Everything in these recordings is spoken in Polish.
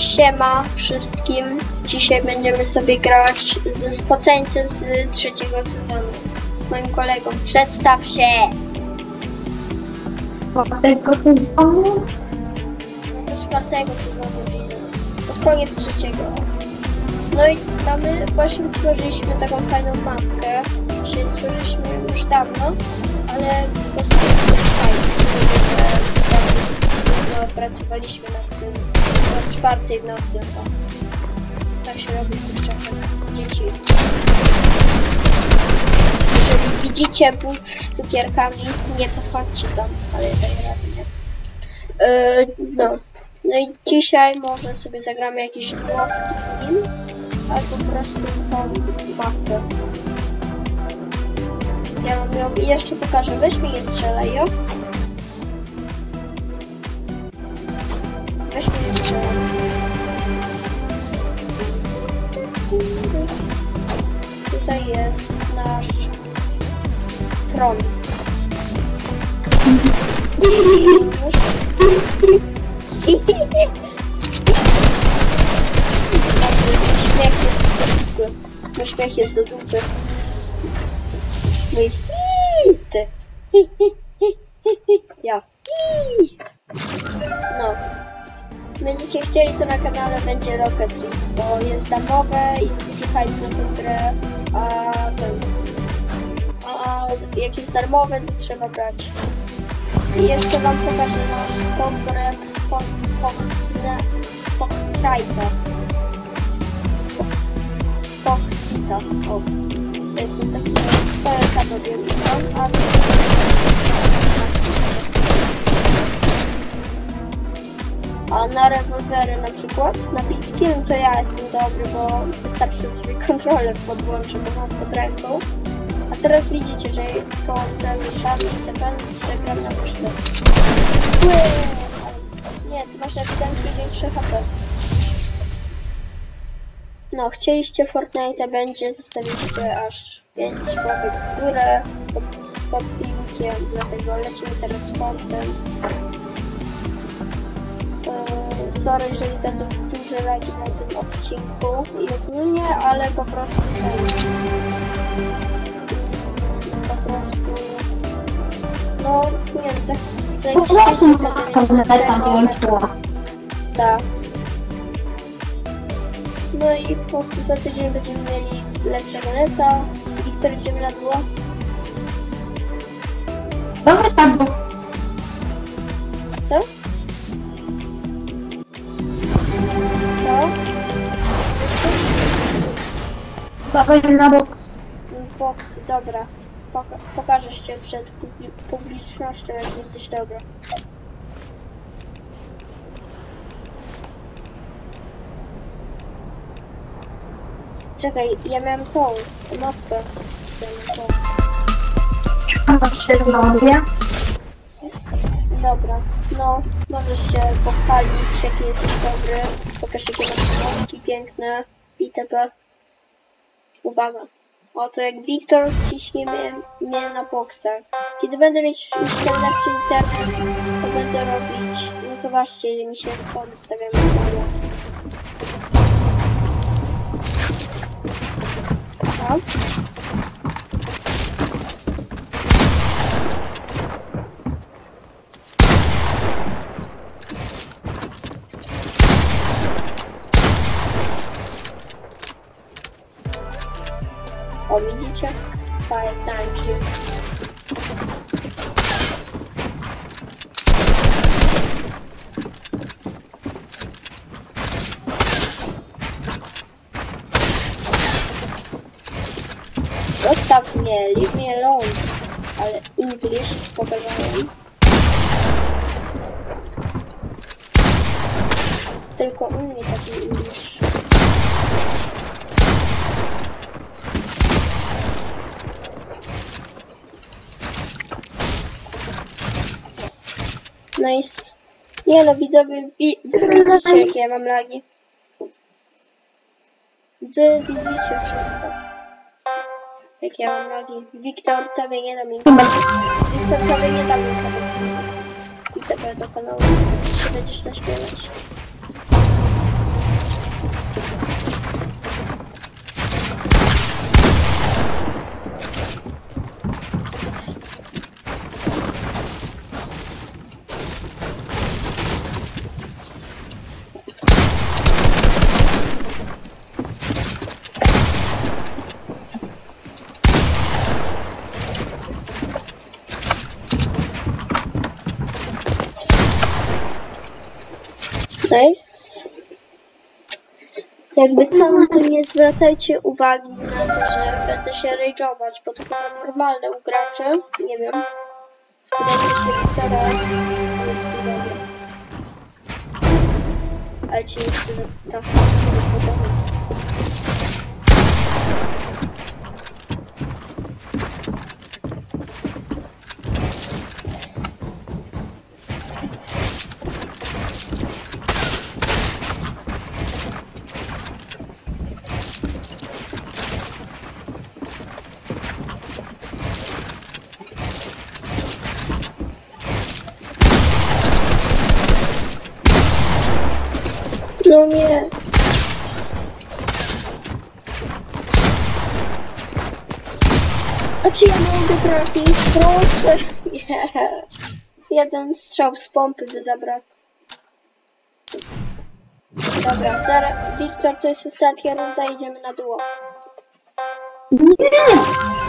Siema wszystkim. Dzisiaj będziemy sobie grać ze spoceńcem z trzeciego sezonu. Moim kolegą. Przedstaw się! Czwartego sezonu? No to czwartego sezonu, Jesus. To koniec trzeciego. No i właśnie stworzyliśmy taką fajną mapkę. Dzisiaj stworzyliśmy już dawno, ale po prostu pracowaliśmy nad tym do 4 w nocy. Tak się robi w tych czasach. Dzieci. Jeżeli widzicie bus z cukierkami, nie podchodźcie tam, ale ja daję radę, nie? No i dzisiaj może sobie zagramy jakiś włoski z nim, albo po prostu tą mapę. Ja wam ją jeszcze pokażę. Weź mi je strzelaj, jo? Weź mi je strzelaj. Tutaj jest nasz tron. Mój śmiech jest do dupy. Mój ty. Ja. No. Będziecie chcieli, to na kanale będzie Rocket League, bo jest darmowe i zbliżali na tę grę, a jak jest darmowe, to trzeba brać. I jeszcze wam pokażę nasz konkurent Pochtrajta. O, to jest taki powiem, a na rewolwery na przykład, na blitzkill to ja jestem dobry, bo wystarczy sobie kontrolę podłączyć, bo mam pod ręką. A teraz widzicie, że połączę mieszany i TPN, że gram na myszce. Nie, ty masz ewidentnie większe HP. No, chcieliście Fortnite'a będzie, zostawiliście aż 5 łapek w górę pod filmikiem, dlatego lecimy teraz z portem. Sorry, jeżeli będą duże lagi na tym odcinku i ogólnie, ale po prostu no nie wiem, tak. No i po prostu za tydzień będziemy mieli lepszego neta. Wiktor, idziemy na dół. Dobry tam. Co? Pokażę na bok. Box, dobra. Pokażesz się przed publicznością, jak jesteś dobra. Czekaj, ja miałem tą mapkę. Dobra, no możesz się pochwalić, jaki jesteś dobry. Pokaż, jakie masz mapki piękne itp. Uwaga. Oto jak Wiktor ciśnie mnie na boksach. Kiedy będę mieć już ten lepszy internet, to będę robić... No zobaczcie, ile mi się schody stawiają na dole. No. O, widzicie? Fire tańczy. Zostaw mnie, leave me alone. Ale English pokazałem. Tylko u mnie taki English. Nice. Nie no, widzowie, widzicie, jakie ja mam lagi. Wy widzicie wszystko. Jakie ja mam lagi. Wiktor, tobie nie dam linka. Wiktor, tobie nie dam linka. I tobie do kanału. Się będziesz naśmiewać. Nice. Jakby co, to nie zwracajcie uwagi na to, że będę się rage'ować, bo to chyba normalne u graczy. Nie wiem. Spytajcie się Wiktora, to jest wkurzony. Ale ci nie chcę tak podobać. No nie. A czy ja mogę trafić? Proszę. Nie. Jeden strzał z pompy by zabrakł. Dobra, zaraz. Wiktor, to jest ostatnia runda, idziemy na duo. Nie!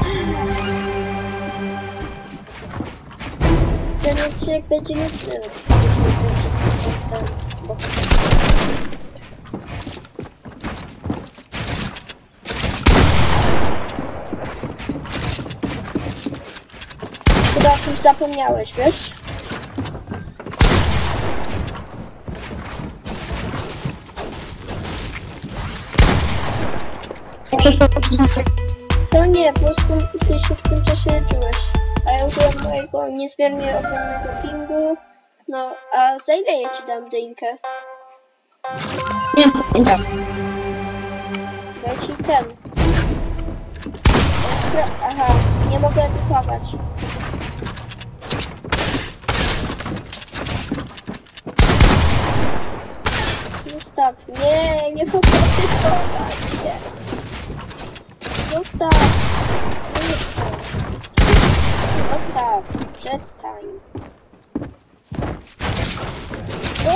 Ten odcinek będzie nudny. Chyba o tym zapomniałeś, wiesz? Co nie, po prostu ty się w tym czasie leczyłeś. A ja użyłem mojego niezmiernie ogromnego pingu. No, a za ile ja ci dam dynkę? Nie. Daj ci ten. Aha, nie mogę edytować. Zostaw. Nie, nie mogę edytować. Nie. Zostaw. Zostaw. Przestań. Co?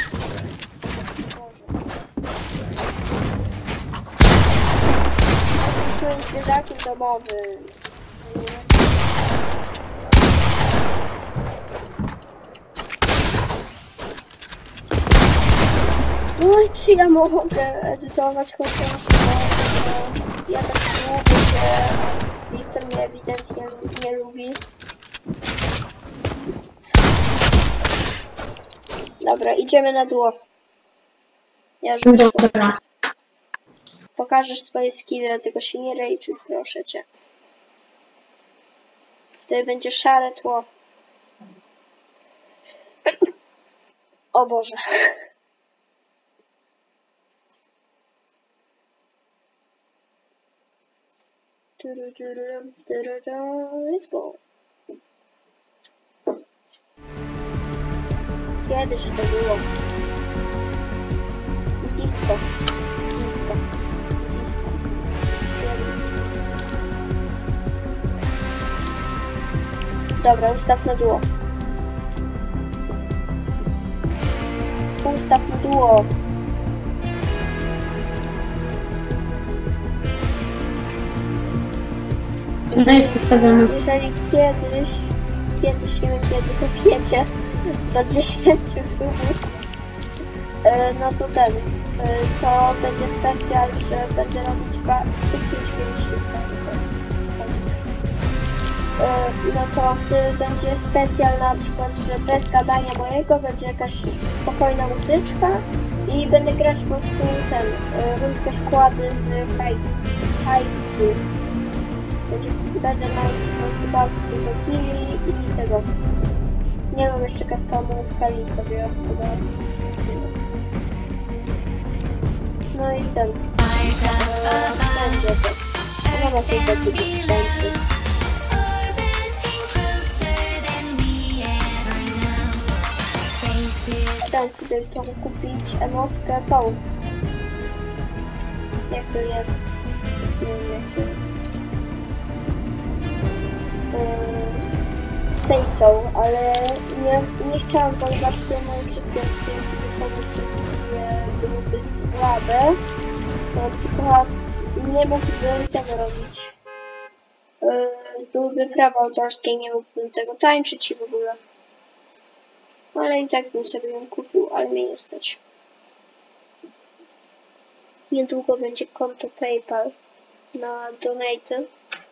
Swoim zwierzakiem domowym. No i czy ja mogę edytować chociaż? Ja tak lubię, że Wiktor mnie ewidentnie nie lubi. Dobra, idziemy na duo. Ja już wyszłam. Dobra. Pokażesz swoje skille, tylko się nie rage'uj, proszę cię. Wtedy będzie szare tło. O Boże. Let's go. Kiedyś to było. Disco. Disco. Disco. Dobra, ustaw na duo. Ustaw na duo. No jest ustawione. Jeżeli kiedyś, nie wiem kiedy to wiecie, do 10 subów, no to to będzie specjal, że będę robić tych 5 minut. No to wtedy będzie specjal na przykład, że bez gadania mojego będzie jakaś spokojna muzyczka i będę grać po prostu rundkę składy z haiku. Będę miał po prostu bardzo dużo killi i tego. Nie mam jeszcze customów w Kali sobie chyba. No i ten. Będzie to. Nie ma tej takiej distancji. Chciałem sobie tą kupić emotkę tą. Jak to jest? Nie wiem jak to jest. Say so, ale nie chciałam, ponieważ te moje wszystkie odcinki to są wszystkie grupy słabe. Na przykład nie mógłbym tego robić. Byłyby prawa autorskie, nie mógłbym tego tańczyć i w ogóle. Ale i tak bym sobie ją kupił, ale mnie nie stać. Niedługo będzie konto PayPal na donaty.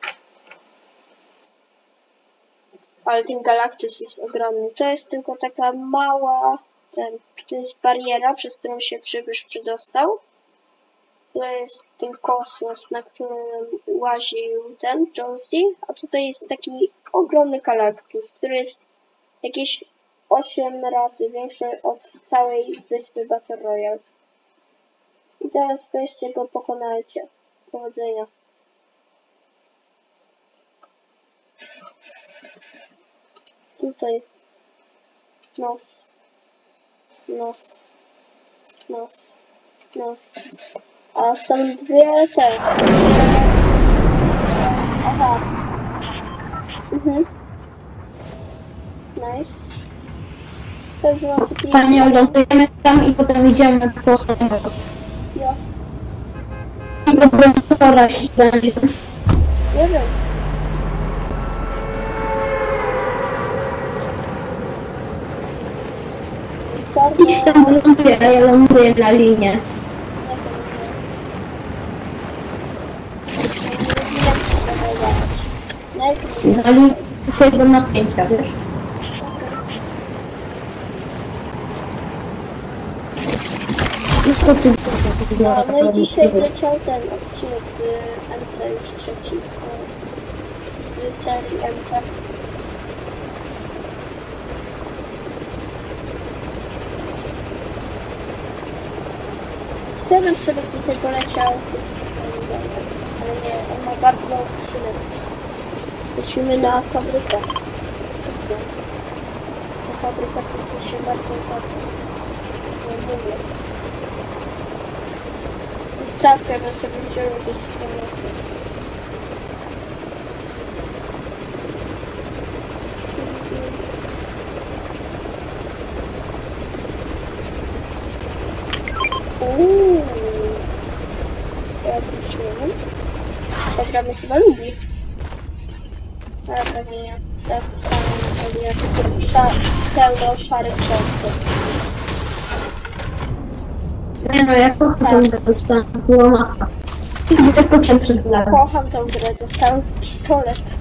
Ale ten Galactus jest ogromny. To jest tylko taka mała, to jest bariera, przez którą się przybysz przedostał. To jest ten kosmos, na którym łaził ten Jonesy, a tutaj jest taki ogromny Galactus, który jest jakieś 8 razy większy od całej wyspy Battle Royale. I teraz weźcie go, pokonajcie. Powodzenia. Tutaj nos, nos, nos, nos. A są dwie te. Aha. Nice. Też mam taki... Panie, lądujemy tam i potem idziemy po samochód. Ja. I potem pora się będzie. Nie wiem. Idź tam ląduje, a ja ląduję na linię. Na linii suchego napięcia, wiesz? No i dzisiaj wleciał ten odcinek z MC, już trzeci. Z serii MC. Chciałbym sobie tutaj poleciał, ale nie, on ma bardzo mało skrzynek. Lecimy na fabrykę. Cukru. Na fabryka cukru się bardzo opłaca. Nie mówię. Stawkę bym sobie wziął jakieś informacje. Ja już nie wiem. Dobra, mnie chyba lubi. Ale pewnie nie. Zaraz dostanę na pewno jak pełno szarych cząstek. Nie no, ja kocham tę grę, dostałam masa. Zaskoczę przez lata. Kocham tę grę, dostałem w pistolet.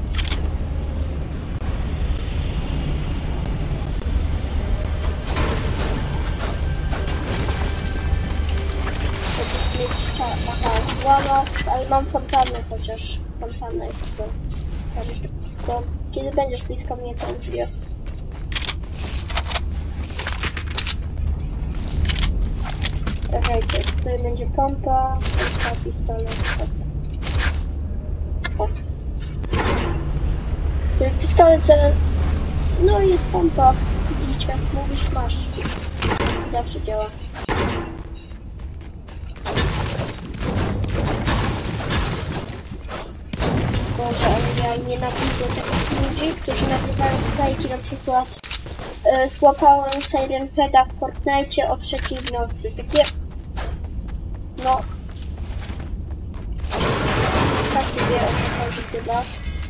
Aha, złamas, ale mam fontannę chociaż. Fontanna jest to. Tylko kiedy będziesz blisko mnie, to użyję. Czekajcie, tutaj będzie pompa, pistolet. O. Czyli pistolet zaraz... No i jest pompa. Widzicie, mówisz masz. Zawsze działa. Boże, ale ja nienawidzę takich ludzi, którzy nagrywają fajki, na przykład złapałem Siren Heada w Fortnite o 3:00 w nocy. Takie... No... Każdy wie, o co chodzi chyba.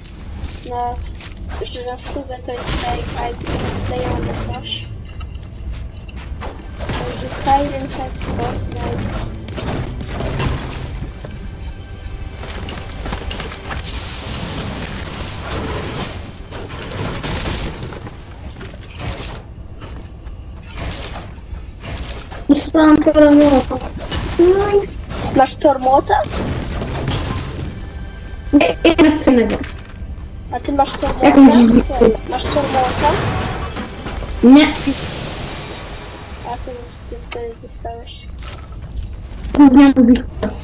Że na stówę to jest fake, a jak już naklejone coś. Że Siren Head w Fortnite... Dostałam tormota. No i... Masz tormota? Nie, jednak chcemy go. A ty masz tormota? Jak mi Masz tormota? Nie. A co ty wtedy dostałeś? Gówniany wilk.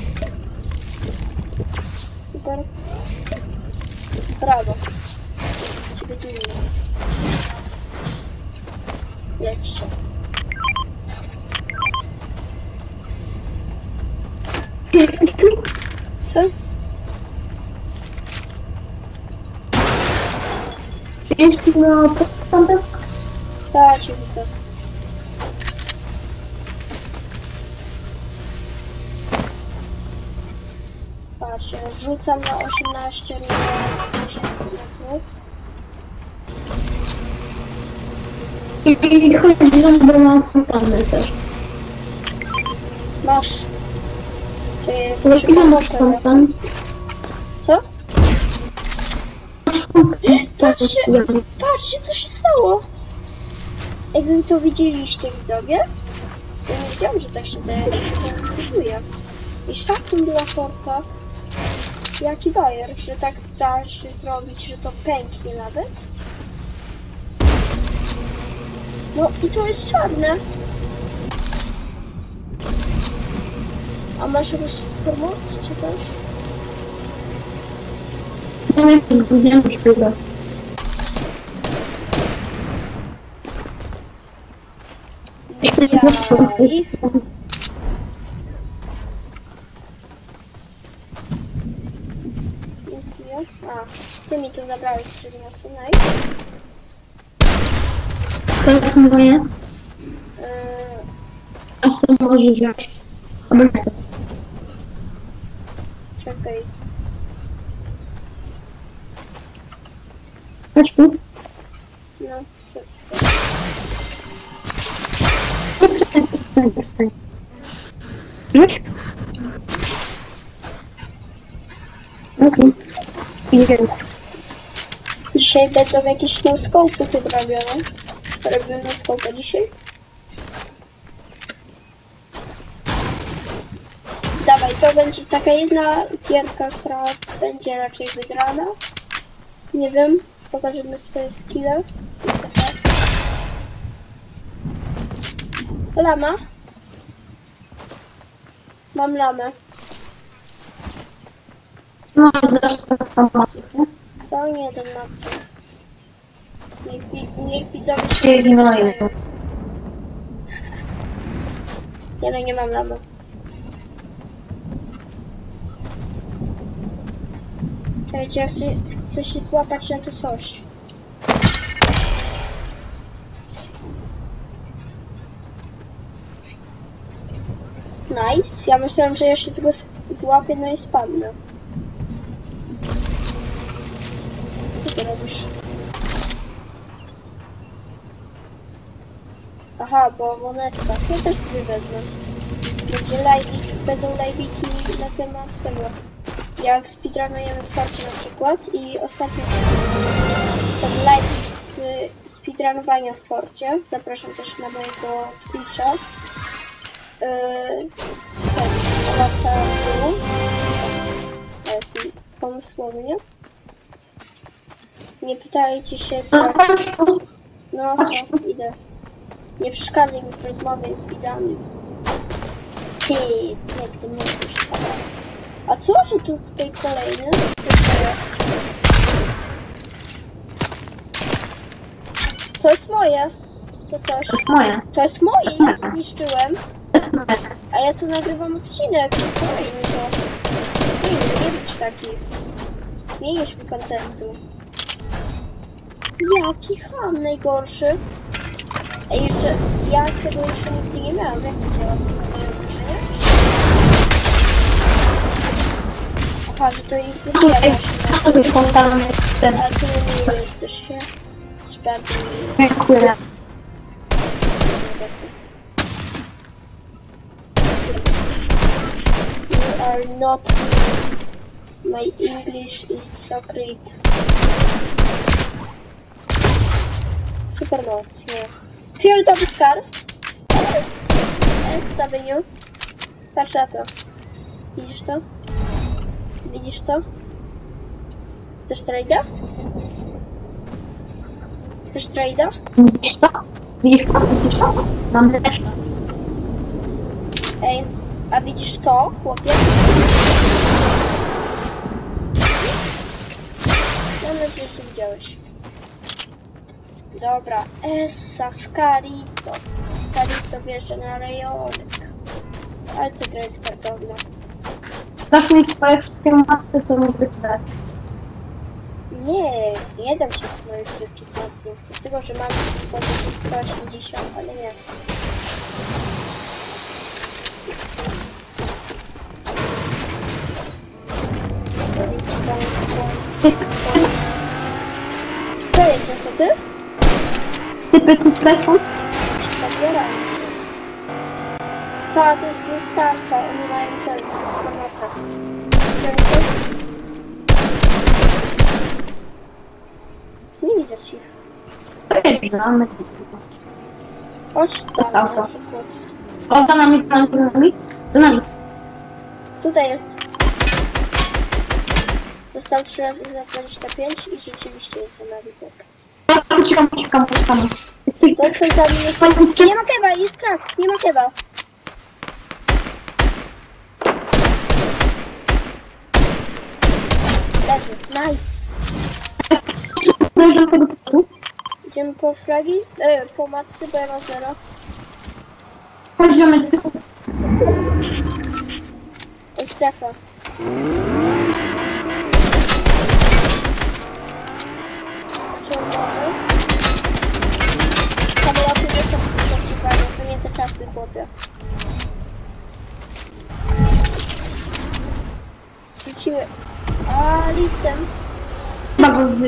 Super. Brawo. Jestem z ciebie dumny. Lećcie. Co? 30 na podstawę? Tak, ci rzucę. Patrz, rzucam na 18 tysięcy metrów. I chodzi, bo mam fontannę też. Masz. No Czy ile masz pomogę? fontan? Co? Patrzcie, Ja. patrzcie, co się stało. Jakby to widzieliście, widzowie. Ja nie wiedziałam, że tak się daje. I szacun była forta. Jaki bajer, że tak da się zrobić, że to pęknie nawet. No i to jest czarne. A masz jakąś pomoc czy coś? No jak to zgubiłem szpilę. Jaj. Dziękuję. A, ty mi to zabrałeś z przedmiosy, nice. To jest moje, Yy, a co możesz wziąć? Albo nie chcę. czekaj. Chodź tu. No, co? Przestań. Rzuć. Okej. Idziemy. Dzisiaj będą jakieś no-scope'y chyba robione. Robię no-scope'a dzisiaj. Dawaj, to będzie taka jedna gierka, która będzie raczej wygrana. Nie wiem, pokażemy swoje skille. Lama. Mam lamę. No, też transformatyk, nie? Co? Nie dam na co. Niech widzowie się Nie mają. Nie, no nie mam lamy. Czekajcie, ja chcę się złapać na tu coś. Nice. Ja myślałem, że ja się tego złapię, no i spadnę. Co ty robisz? Aha, bo monetka. Ja też sobie wezmę. Będą live'iki na temat tego. Jak speedrunujemy w Forcie na przykład i ostatnio ten live'ik z speedrunowania w Forcie. Zapraszam też na mojego Twitcha. Lata temu. Jest pomysłownie. Nie pytajcie się, co... No co, idę. Nie przeszkadzaj mi w rozmowie z widzami. Ty, jak ty mówisz? A co, że tu tutaj kolejny? To jest moje. To coś. To jest moje. To jest moje, ja to zniszczyłem. To jest moje. A ja tu nagrywam odcinek. Kolejny to. Nie być taki. Mieliśmy kontentu. Jaki ham najgorszy. A jeszcze, ja tego jeszcze nigdy nie miałam. Jak to działa? To są wyłączenia? Aha, że to ich wybiera się. To jest fontanny ekstrem. A ty nie jesteś, nie? Jesteś bardzo miły. Dziękuję. You are not me. My English is so great. Super moc, nie. Fioletowy skar. Jest zabieniu. Patrz na to. Widzisz to? Widzisz to? Chcesz trade'a? Chcesz trade'a? Widzisz to? Widzisz to? Widzisz to? Mam też. Ej, a widzisz to, chłopie? Mam nadzieję, że widziałeś. Dobra, Essa, Scarito. Scarito wjeżdża na rejonek. Ale ta gra jest fartowna. Dasz mi twoje wszystkie masy, co mogę ci dać. Nie dam ci moich wszystkich moców. Co z tego, że mam tylko 180, ale nie. Co jedzie, to ty? Typy tutaj są? Zabieram się. Pa, to jest ze Starka, oni mają ten, z pomocy. Gdzie oni są? Nie widzę ich. Dojeżdżamy. Chodź tam na przykład. O, za nami, za nami. Za nami. Tutaj jest. Dostał 3 razy za 25 i rzeczywiście jest na wipek. Uciekam. Dostał za mnie. Nie ma kewa, jest krak, nie ma kewa. Leży, nice. Dojeżdżam tego typu. Idziemy po fragi? Po matcy, bo ja mam 0. Chodzimy typu. Ej, strefa. Czy on może? Samoloty nie są poszukiwane, to nie te czasy, chłopie. Rzuciły. A, liftem. Chyba go wy...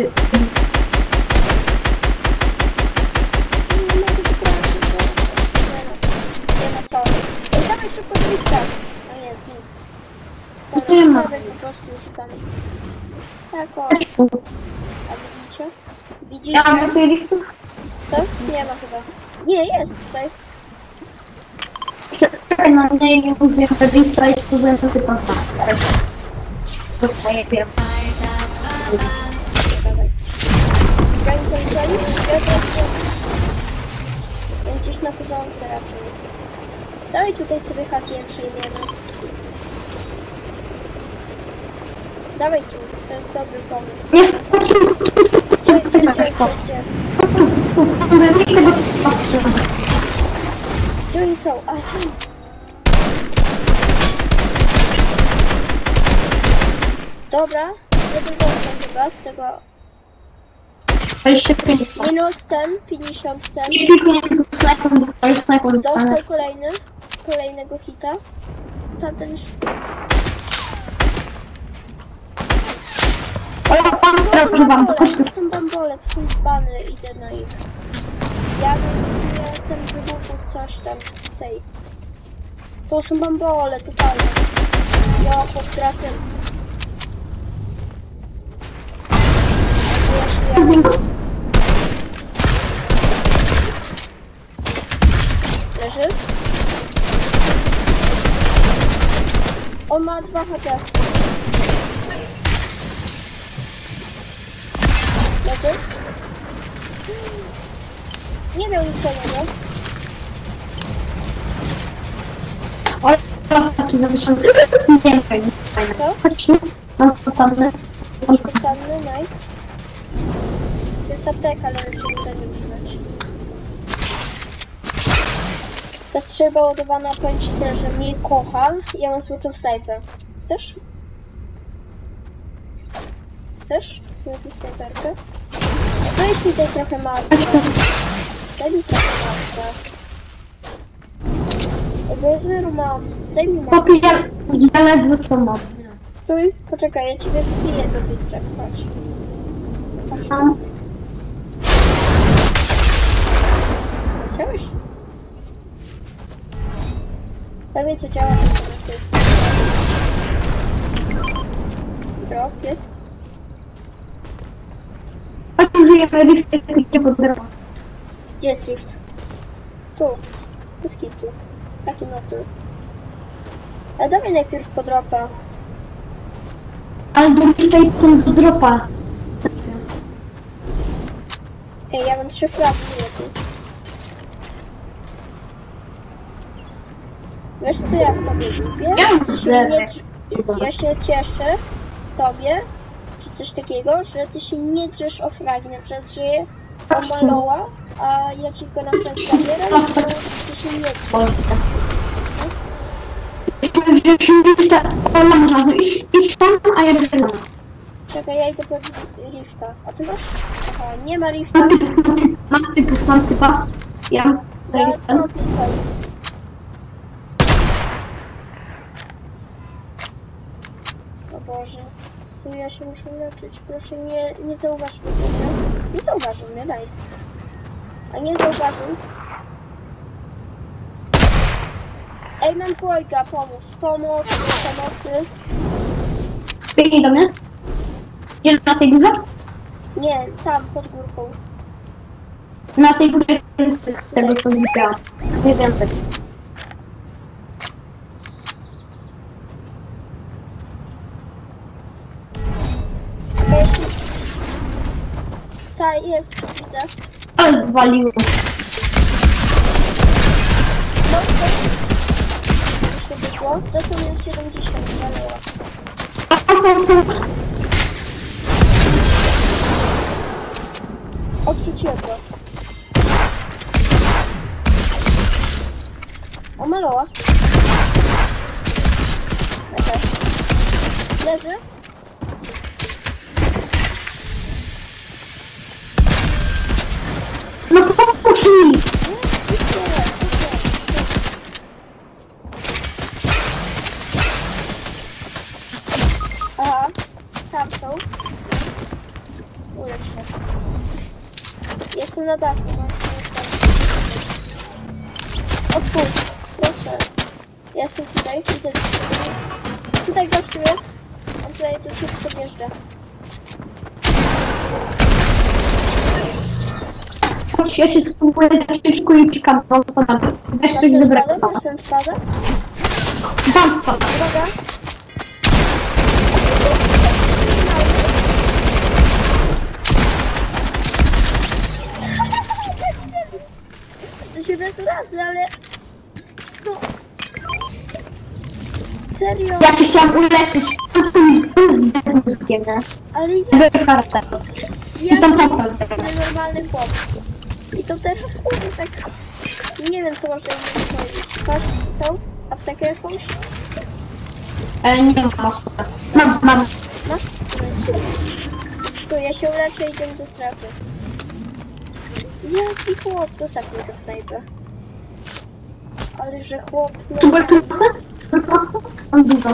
Nie mogę wybrać, nie ma co. Ej, dawaj szybko do lifta. No jest, nie. Nie ma. Dawaj, po prostu uciekamy. Tak, o. A widzicie? Widzicie? Ja mam więcej liftów. Co? Nie ma chyba. Nie, jest tutaj. Czekaj na mnie i użyję tego lifta i spróbuję to typa. Dostaję pierwszy. Dawaj. Jak kończyli? Ja proszę. Gdzieś na porządce raczej. Dawaj tutaj sobie hakiem przyjmiemy. Dawaj tu, to jest dobry pomysł. Nie, Gdzie? Gdzie oni są? A, tu. Dobra, jeden dostał chyba z tego. Minus ten, 50 ten. Dostał kolejnego hita. Tamten już... To są bambole, to są dzbany, idę na ich. Ja wybuduję ten wybuchów, coś tam, tutaj. To są bambole, totalnie. Ja pod bratem. Leży? On ma 2 HP. Leży? Nie miał nic fajnego. Ale taki zawieszony. Nie wiem, fajnie. Co? Chodź, mam spontane. Spontánny, nice. To jest apteka, ale raczej nie będę używać. Ta strzelba ładowana, powiem ci tyle, że mnie kocha. Ja mam złotą snajpę. Chcesz? Chcesz? Złotą snajperkę? Weź mi tutaj trochę masy. Daj mi trochę masy. Bo ja 0 mam. Daj mi masę. Ja ledwo co mam. Stój, poczekaj, ja ciebie wbiję do tej strefy, patrz. Chciałeś? Pewnie to działa na ty. Drop jest. Chodź, użyjemy lifty, gdzie pod drogą. Gdzie jest rift? Tu. Bez kitu. Taki ma tu. Ale dawaj najpierw po dropa. Ale do lifta i tym do dropa. Ej, ja mam 3 flagi tu. Wiesz co ja w tobie lubię? Ja mam 4. Ja się cieszę w tobie, czy coś takiego, że ty się nie drzesz o fragi, na przykład, że je omaloła, a ja ci go na przykład zabieram, to ty się nie drzesz. Będziesz mieć tak, o, można iść tam, a ja będę tam. Czekaj, ja idę po rifta. A ty masz? Aha, nie ma rifta. Mam typa. Ja. Ja napisał. O Boże. Stój, ja się muszę leczyć. Proszę nie zauważ mnie, dobra? Nie zauważył mnie, nice. A nie zauważył. Ej, mam dwojga, pomóż. Pomocy. Biegnij do mnie. Gdzie na tej górze? Nie, tam, pod górką. Na tej górze jest tego, co widziałam. Nie wiem, tak. Ta jest, widzę. Ale zwaliło. No, to się wyszło. To są minus 70, walała. Odrzuciłem go. O, maloła. Leży. No pomóż mi! Aha, tam są. Ulecz się. Jestem na dachu, otwórz, proszę. Jestem tutaj, idę do ciebie. Tutaj gościu jest. On tutaj do ciebie podjeżdża. Chodź, ja cię spróbuję dać świeczku i czekam na to. Weź coś dobrego. Masz spadę? Dam spad. Uwaga. To się bez razy, ale... No... Serio? Ja cię chciałam uleczyć. To jest bezmózgiem, nie? Ale ja... Bez charakteru. Ja I tam jestem popal. normalny chłop. I to teraz mówię tak... Nie wiem, co można im powiedzieć. Masz tą aptekę jakąś? Nie mam. Mam. Masz? Tu, ja się uleczę i idziemy do strefy. Jaki chłop? Zostaw mi to w snajpę. Ale że chłop... No, Potrzebujesz mocy? Mam dużo.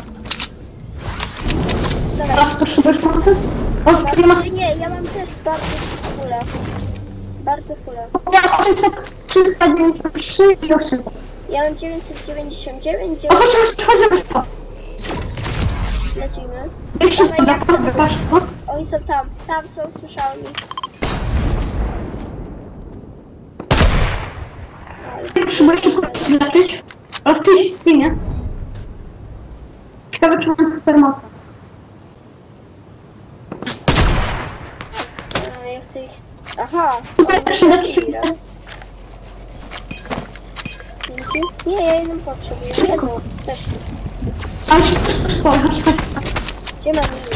dawaj. Teraz potrzebujesz mocy? O, nie masz... Nie, ja mam też bardzo fulę. Bardzo fulę. Ja 393 i 8. Ja mam 999, O, chodź. lecimy. Jeszcze Dawaj, ja chcę... masz. Oni są tam. Tam są, słyszałem ich. Potrzebuję się leczyć. Ale w tej chwili. Ciekawe, czy mam supermocę. Ja chcę ich... Aha! Zatrzymaj. Raz. Dzięki. Nie, ja jedną potrzebuję. Jedną. Też. Ale się chodź. Gdzie mam jej?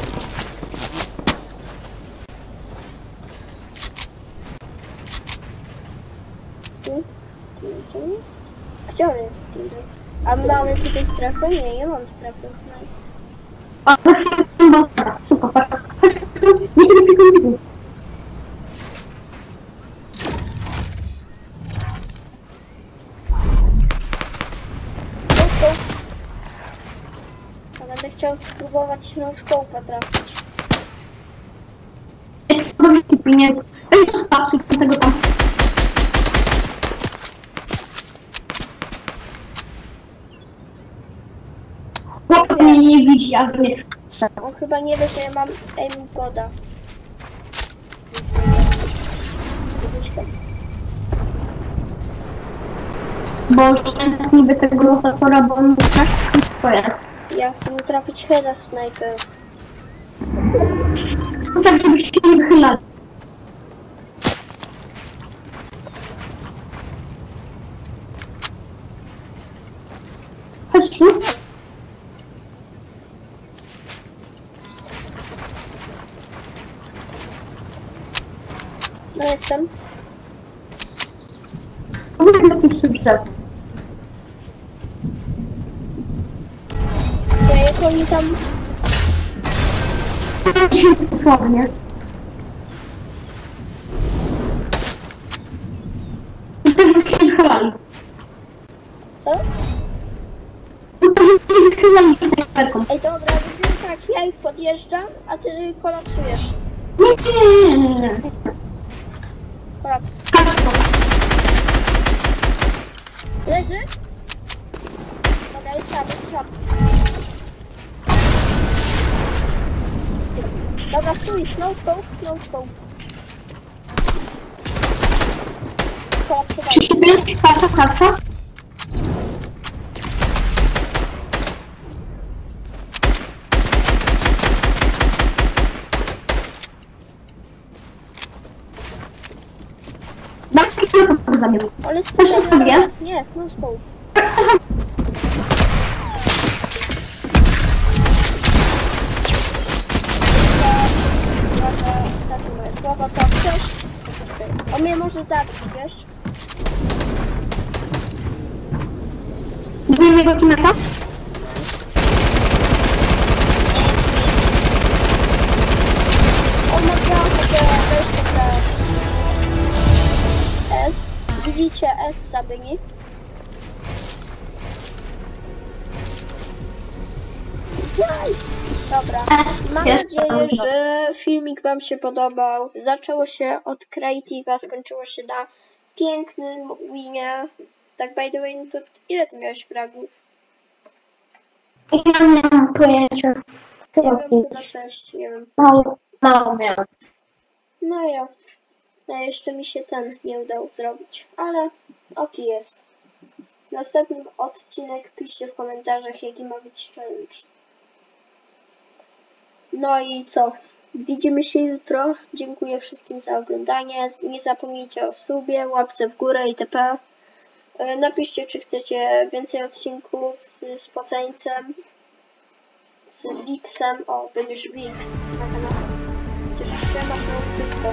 Stój. Gdzie on jest? Gdzie on jest? A my mamy tutaj strefę? Nie, ja mam strefę. Nice. A, na chwilę super, chodź. Nie. Ja będę chciał spróbować no scope'a trafić. Jest dobry kipinie. Ej, zostawcie tego tam. Chłop mnie nie widzi, ale nie strzela. On chyba nie wie, że ja mam aim goda. Bo już tak niby tego lokatora, bo on tak to jest. Ja chcę mu trafić heada z snajper. No tak, żebyście nie wychylali. Chodź tu. No jestem. Powiedz lepiej przy drzewie. oni tam... Dosłownie. I to już się chlali. Co? To już się chlali z snajperką. Ej, dobra, robimy tak, ja ich podjeżdżam, a ty kolapsujesz. Nie. Kolaps. Kaczko. Leży? Dobra, jest tam, jest tam. Dobra, stój, no scope, no scope. Kolapsowali. 35, karta. Maski tylko zabił. Ale Proszę stój, sobie. nie, no scope. Ostatnie moje słowo, to ktoś... On mnie może zabić, wiesz? Widziałem jego teammate'a? On ma wejść S. Widzicie S zabyni? Dobra, mam nadzieję, że filmik wam się podobał. Zaczęło się od Creative'a, skończyło się na pięknym winie. Tak by the way, no to ile ty miałeś fragów? Ja nie mam pojęcia. Ja wiem, chyba 6, nie wiem. Mało miałem. No ja. No jeszcze mi się ten nie udało zrobić, ale ok jest. Następny odcinek piszcie w komentarzach, jaki ma być challenge. No i co? Widzimy się jutro. Dziękuję wszystkim za oglądanie. Nie zapomnijcie o subie, łapce w górę itp. Napiszcie, czy chcecie więcej odcinków z Spoceńcem, z Wixem. O, będziesz Wix na kanale. Cieszysz się, masz nową ksywkę.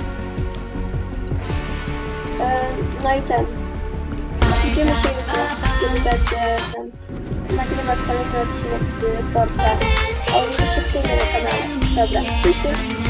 No i ten. Widzimy się jutro, kiedy będzie ten, nagrywać kolejny odcinek z Fortnite. A on jeszcze na kanale. Dobra, cześć.